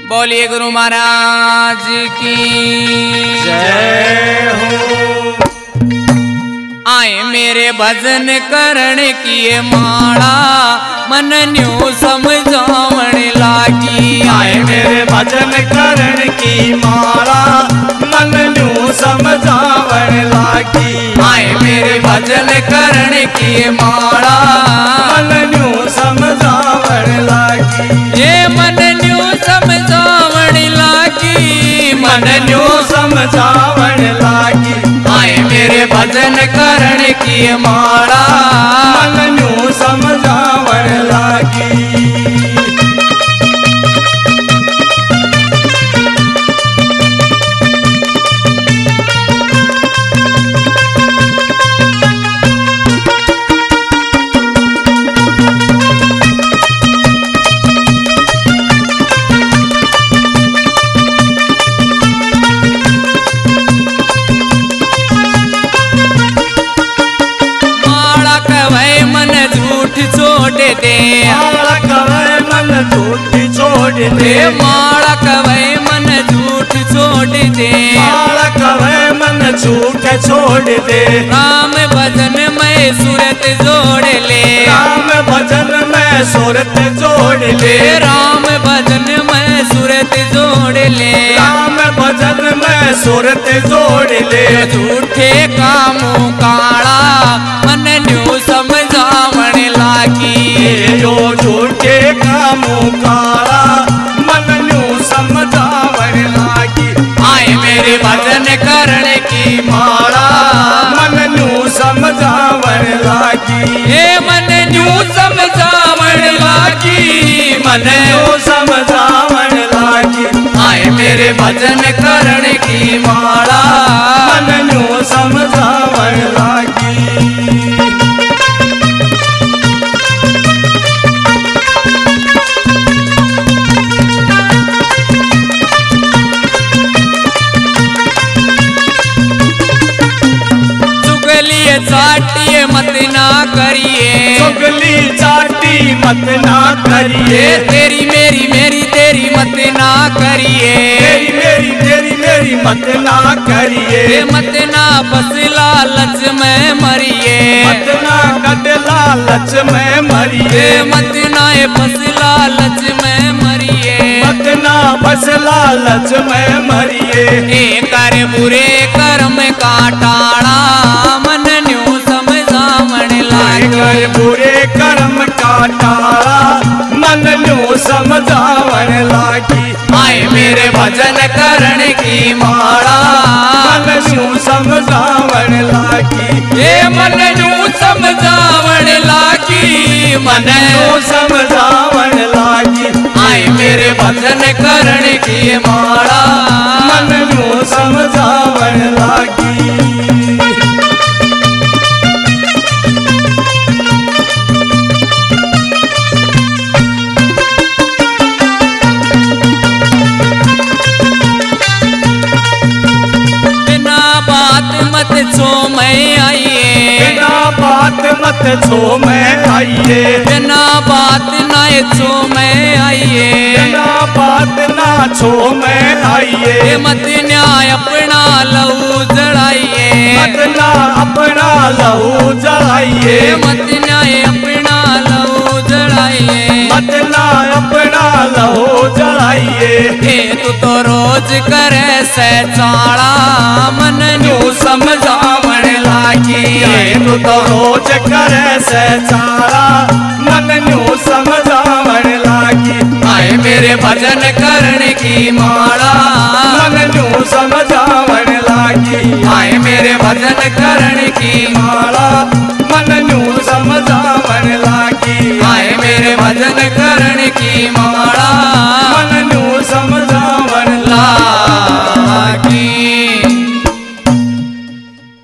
बोलिए गुरु महाराज की जय हो। आए मेरे भजन करण की माला मन न्यू समझावण लागी। आए मेरे भजन करण की माला मन न्यू समझावण लागी। आए मेरे भजन करण की माला मन न्यू समझावण लागी। ये मन न्यू समझावण लागी, मन न्यू समझावण लागी। आए मेरे भजन करण की माला मन न्यू समझावण लागी। दे माला कवै मन झूठ छोड़ दे। माला कवै मन झूठ छोड़ दे। माला कवै मन झूठ छोड़ दे। राम भजन में सूरत जोड़ ले। राम भजन में सूरत जोड़ ले। राम भजन में सूरत जोड़ ले। राम भजन में सूरत जोड़ ले। झूठे कामों काला मन न्यू समझावण लागी। यो झूठे कामों काला मन न्यू समझावण लागी। आए मेरे भजन करण की माला मन न्यू समझावण लागी। हे मन न्यू समझावण लागी, मन न्यू समझावण लागी। आए मेरे भजन करण की माला मन न्यू समझावण लागी। चाटिए मत ना करिए। चुगली चाटी मत ना करिए। तेरी मेरी मेरी तेरी मत ना करिए। तेरी मेरी तेरी मेरी मत ना करिए। मत ना बस लालच में मरिए। मत ना कट लालच में मरिए। मत ना बस लालच में मरिए। मत ना बस लालच में मरिए। कर बुरे कर्म का टाड़ा मन न्यू समझावण लागी। कर बुरे कर्म का टाला मन न्यू समझावण लागी। आए मेरे भजन करण की माला मन न्यू समझावण लागी। ये मन न्यू समझावण लागी, मन न्यू समझावण लागी। आए मेरे भजन करण की माला मन न्यू समझावण लागी। मत छो मैं आइए। बिना बात मत छो मैं आइए। बिना बात ना छो मैं आइए। बिना बात ना छो मैं आइए। मत न्याय अपना लहू जलाइए। मत ना अपना लहू जलाइए। मत न्याय अपना लहू जलाइए। मत ना अपना लहू जलाइए। तू तो रोज करे से चाड़ा मन न्यू समझावण लागी। तू तो रोज करे से चाड़ा मन न्यू समझावण लागी। आए मेरे भजन करण की माला मन न्यू समझावण लागी। आए मेरे भजन करण की माला मन न्यू समझावण लागी। आए मेरे भजन करण की माला